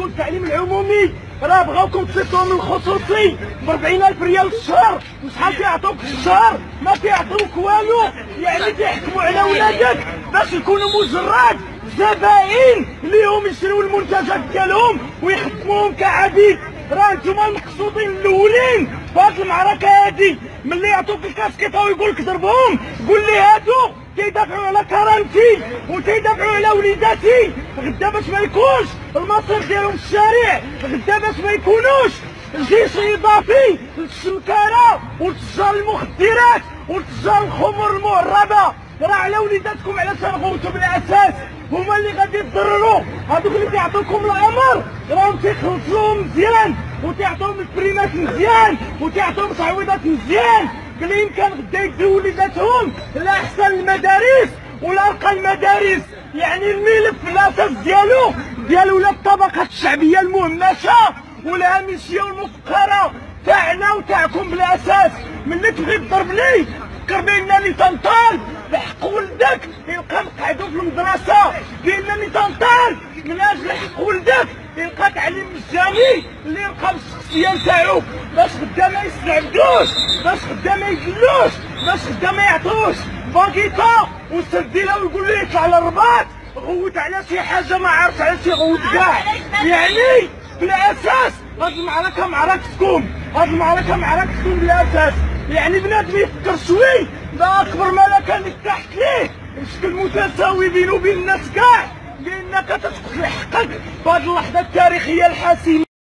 ديال التعليم العمومي راه بغاوكم تصيفطوهم من الخصوصي ب 40,000 ريال في الشهر، وشحال كيعطوك في الشهر؟ ما كيعطوك والو. يعني كيحكموا على ولادك باش يكونوا مجرد زبائن ليهم يشريو المنتجات ديالهم ويخدموهم كعبيد. راه نتوما المقصودين الاولين في هذه المعركه هذه. ملي يعطوك الكاسكيطه ويقول لك ضربهم، قول لي هادو كيدافعوا على كرامتي وكيدافعوا على وليداتي غدا باش ما يكونش المصير ديالهم في الشارع، غدا باش ما يكونوش جيش اضافي للشمكاره ولتجار المخدرات ولتجار الخمر المهربه. راه على وليداتكم علاش غوتوا بالاساس، هما اللي غادي يضرروا. هذوك اللي كيعطوكم الامر راهم تيخلصوهم مزيان وتيعطوهم البريمات مزيان وتيعطوهم تعويضات مزيان، بالامكان غدا يديو وليداتهم لاحسن المدارس ولا ارقى المدارس. يعني الملف الاساس ديالو ديال ولاد الطبقات الشعبيه المهمشه والهامشيه والمفقره تاعنا وتاعكم بالاساس. ملي تبغي تضربني فكر بانني تنطالب بحق ولدك يلقى مقعدو في المدرسه، بانني تنطالب من اجل حق ولدك يلقى تعليم مجاني اللي يلقى بالشخصيه نتاعو، باش غدا ما يستعبدوش، باش غدا ما يدلوش، باش غدا ما يعطوش باكيطه وسديلها ويقول لي يطلع للرباط غوت على شي حاجه ما عرفت على شي غوت كاع. يعني بالاساس هاد المعركه معركتكم، هاد المعركه معركتكم بالاساس. يعني بنادم يفكر شوي ده اكبر ملكه اللي تحت ليه بشكل متساوي بينه وبين الناس كاع، لانك تثق في حقك في هذه اللحظه التاريخيه الحاسمه.